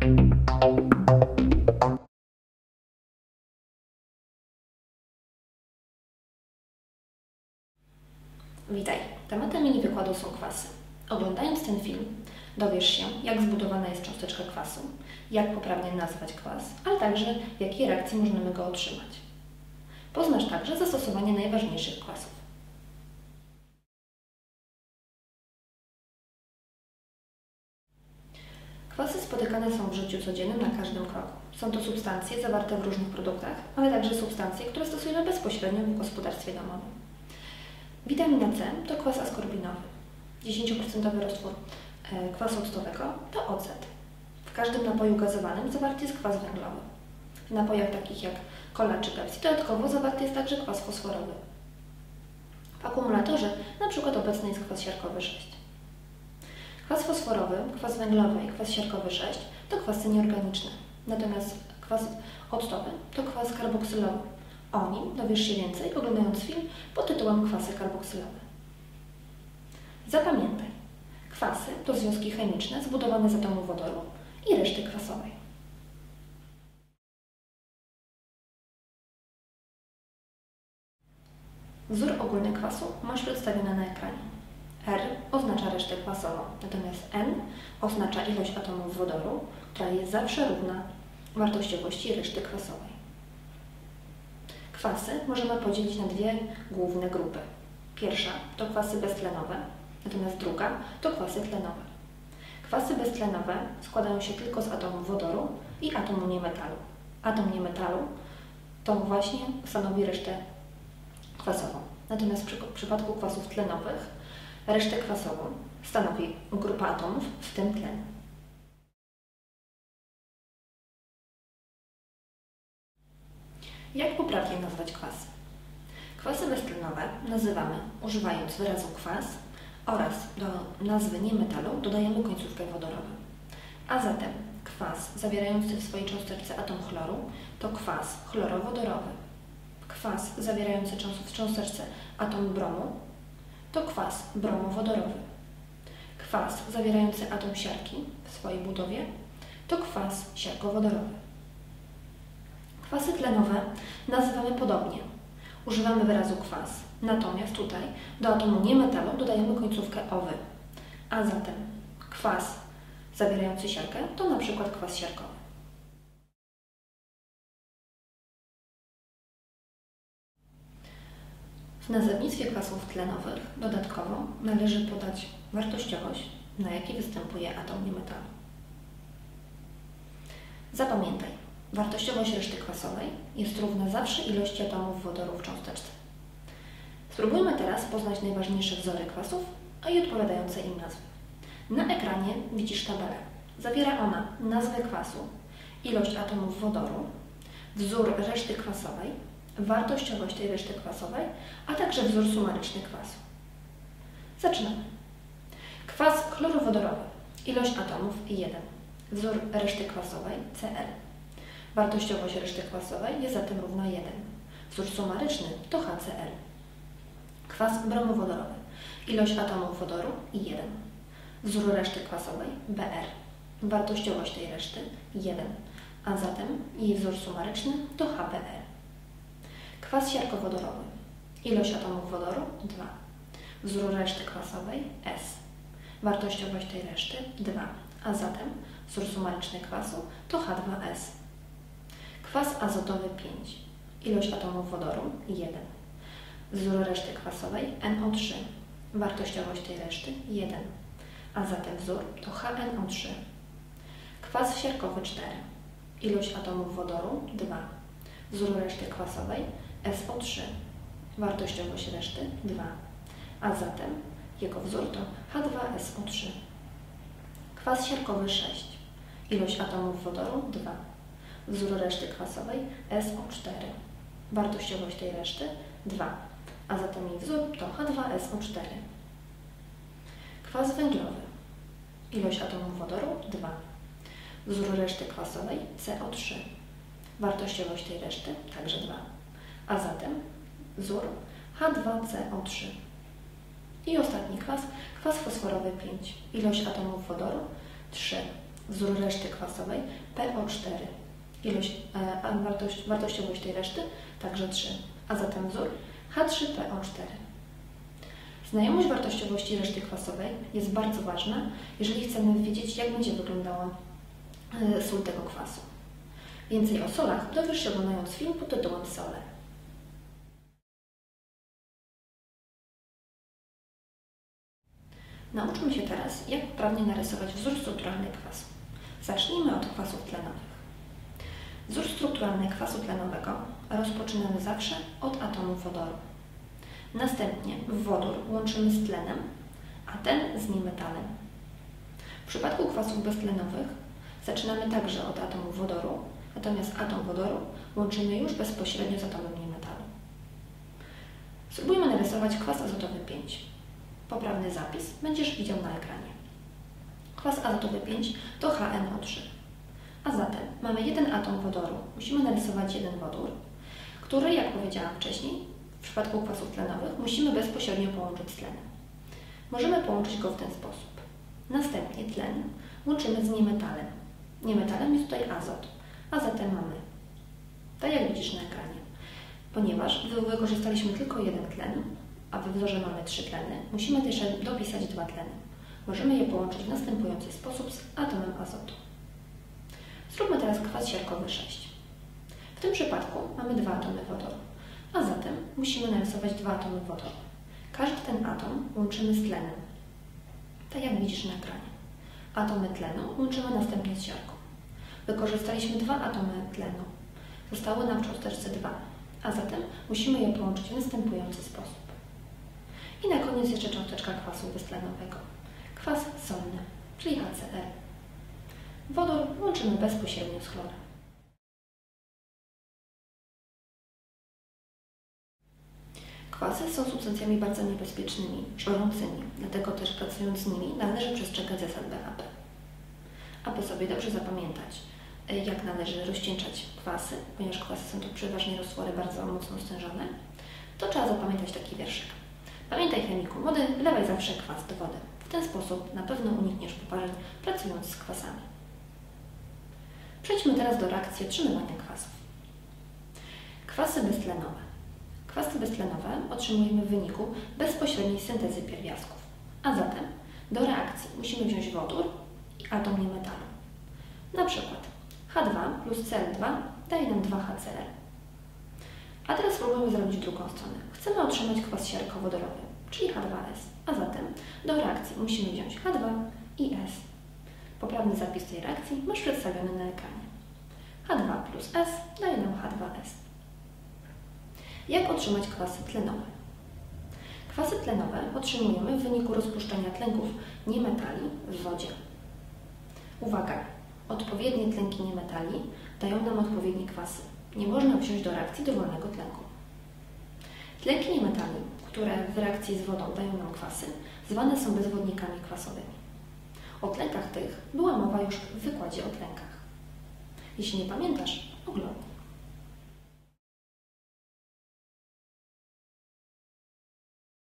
Witaj! Tematem mini wykładu są kwasy. Oglądając ten film dowiesz się, jak zbudowana jest cząsteczka kwasu, jak poprawnie nazwać kwas, ale także w jakiej reakcji możemy go otrzymać. Poznasz także zastosowanie najważniejszych kwasów. Kwasy spotykane są w życiu codziennym na każdym kroku. Są to substancje zawarte w różnych produktach, ale także substancje, które stosujemy bezpośrednio w gospodarstwie domowym. Witamina C to kwas askorbinowy. 10% roztwór kwasu octowego to ocet. W każdym napoju gazowanym zawarty jest kwas węglowy. W napojach takich jak cola czy Pepsi dodatkowo zawarty jest także kwas fosforowy. W akumulatorze np. obecny jest kwas siarkowy 6. Kwas fosforowy, kwas węglowy i kwas siarkowy 6 to kwasy nieorganiczne. Natomiast kwas octowy to kwas karboksylowy. O nim dowiesz się więcej oglądając film pod tytułem Kwasy karboksylowe. Zapamiętaj, kwasy to związki chemiczne zbudowane z atomu wodoru i reszty kwasowej. Wzór ogólny kwasu masz przedstawiony na ekranie. R oznacza resztę kwasową, natomiast N oznacza ilość atomów wodoru, która jest zawsze równa wartościowości reszty kwasowej. Kwasy możemy podzielić na dwie główne grupy. Pierwsza to kwasy beztlenowe, natomiast druga to kwasy tlenowe. Kwasy beztlenowe składają się tylko z atomu wodoru i atomu niemetalu. Atom niemetalu to właśnie stanowi resztę kwasową. Natomiast w przypadku kwasów tlenowych resztę kwasową stanowi grupa atomów, w tym tlen. Jak poprawnie nazwać kwasy? Kwasy beztlenowe nazywamy używając wyrazu kwas oraz do nazwy niemetalu dodajemy końcówkę wodorową. A zatem kwas zawierający w swojej cząsteczce atom chloru to kwas chlorowodorowy. Kwas zawierający w cząsteczce atom bromu to kwas bromowodorowy. Kwas zawierający atom siarki w swojej budowie to kwas siarkowodorowy. Kwasy tlenowe nazywamy podobnie. Używamy wyrazu kwas, natomiast tutaj do atomu niemetalu dodajemy końcówkę owy. A zatem kwas zawierający siarkę to na przykład kwas siarkowy. W nazewnictwie kwasów tlenowych dodatkowo należy podać wartościowość, na jakiej występuje atom niemetalu. Zapamiętaj, wartościowość reszty kwasowej jest równa zawsze ilości atomów wodoru w cząsteczce. Spróbujmy teraz poznać najważniejsze wzory kwasów, a i odpowiadające im nazwy. Na ekranie widzisz tabelę. Zawiera ona nazwę kwasu, ilość atomów wodoru, wzór reszty kwasowej, wartościowość tej reszty kwasowej, a także wzór sumaryczny kwasu. Zaczynamy. Kwas chlorowodorowy. Ilość atomów 1. Wzór reszty kwasowej Cl. Wartościowość reszty kwasowej jest zatem równa 1. Wzór sumaryczny to HCl. Kwas bromowodorowy. Ilość atomów wodoru 1. Wzór reszty kwasowej Br. Wartościowość tej reszty 1. A zatem jej wzór sumaryczny to HBr. Kwas siarkowodorowy. Ilość atomów wodoru 2. Wzór reszty kwasowej S. Wartościowość tej reszty 2. A zatem wzór sumaryczny kwasu to H2S. Kwas azotowy 5. Ilość atomów wodoru 1. Wzór reszty kwasowej NO3. Wartościowość tej reszty 1. A zatem wzór to HNO3. Kwas siarkowy 4. Ilość atomów wodoru 2. Wzór reszty kwasowej SO3. Wartościowość reszty 2. A zatem jego wzór to H2SO3. Kwas siarkowy 6. Ilość atomów wodoru 2. Wzór reszty kwasowej SO4. Wartościowość tej reszty 2. A zatem jej wzór to H2SO4. Kwas węglowy. Ilość atomów wodoru 2. Wzór reszty kwasowej CO3. Wartościowość tej reszty także 2. A zatem wzór H2CO3. I ostatni kwas, kwas fosforowy 5. Ilość atomów wodoru 3. wzór reszty kwasowej PO4. Wartościowość tej reszty także 3, a zatem wzór H3PO4. Znajomość wartościowości reszty kwasowej jest bardzo ważna, jeżeli chcemy wiedzieć, jak będzie wyglądała sól tego kwasu. Więcej o solach dowiesz się oglądając film pod tytułem Sole. Nauczmy się teraz, jak poprawnie narysować wzór strukturalny kwasu. Zacznijmy od kwasów tlenowych. Wzór strukturalny kwasu tlenowego rozpoczynamy zawsze od atomu wodoru. Następnie wodór łączymy z tlenem, a ten z niemetalem. W przypadku kwasów beztlenowych zaczynamy także od atomu wodoru, natomiast atom wodoru łączymy już bezpośrednio z atomem niemetalu. Spróbujmy narysować kwas azotowy 5. Poprawny zapis będziesz widział na ekranie. Kwas azotowy 5 to HNO3. A zatem mamy jeden atom wodoru. Musimy narysować jeden wodór, który, jak powiedziałam wcześniej, w przypadku kwasów tlenowych musimy bezpośrednio połączyć z tlenem. Możemy połączyć go w ten sposób. Następnie tlen łączymy z niemetalem. Niemetalem jest tutaj azot, a zatem mamy, tak jak widzisz na ekranie. Ponieważ wykorzystaliśmy tylko jeden tlen, a we wzorze mamy 3 tleny, musimy też dopisać 2 tleny. Możemy je połączyć w następujący sposób z atomem azotu. Zróbmy teraz kwas siarkowy 6. W tym przypadku mamy 2 atomy wodoru, a zatem musimy narysować 2 atomy wodoru. Każdy ten atom łączymy z tlenem, tak jak widzisz na ekranie. Atomy tlenu łączymy następnie z siarką. Wykorzystaliśmy 2 atomy tlenu. Zostało nam w cząsteczce 2, a zatem musimy je połączyć w następujący sposób. I na koniec jeszcze cząsteczka kwasu beztlenowego. Kwas solny, czyli HCl. Wodór łączymy bezpośrednio z chlorem. Kwasy są substancjami bardzo niebezpiecznymi, żrącymi, dlatego też pracując z nimi należy przestrzegać zasad BHP. Aby sobie dobrze zapamiętać, jak należy rozcieńczać kwasy, ponieważ kwasy są to przeważnie roztwory bardzo mocno stężone, to trzeba zapamiętać taki wierszyk. Pamiętaj, chemiku wody, wlewaj zawsze kwas do wody. W ten sposób na pewno unikniesz poparzeń pracując z kwasami. Przejdźmy teraz do reakcji otrzymywania kwasów. Kwasy beztlenowe. Kwasy beztlenowe otrzymujemy w wyniku bezpośredniej syntezy pierwiastków. A zatem do reakcji musimy wziąć wodór i atom niemetalu. Na przykład H2 plus Cl2 daje nam 2HCl. A teraz spróbujmy zrobić drugą stronę. Chcemy otrzymać kwas siarkowodorowy, czyli H2S. A zatem do reakcji musimy wziąć H2 i S. Poprawny zapis tej reakcji masz przedstawiony na ekranie. H2 plus S daje nam H2S. Jak otrzymać kwasy tlenowe? Kwasy tlenowe otrzymujemy w wyniku rozpuszczania tlenków niemetali w wodzie. Uwaga! Odpowiednie tlenki niemetali dają nam odpowiednie kwasy. Nie można wziąć do reakcji dowolnego tlenku. Tlenki niemetali, które w reakcji z wodą dają nam kwasy, zwane są bezwodnikami kwasowymi. O tlenkach tych była mowa już w wykładzie o tlenkach. Jeśli nie pamiętasz, oglądaj.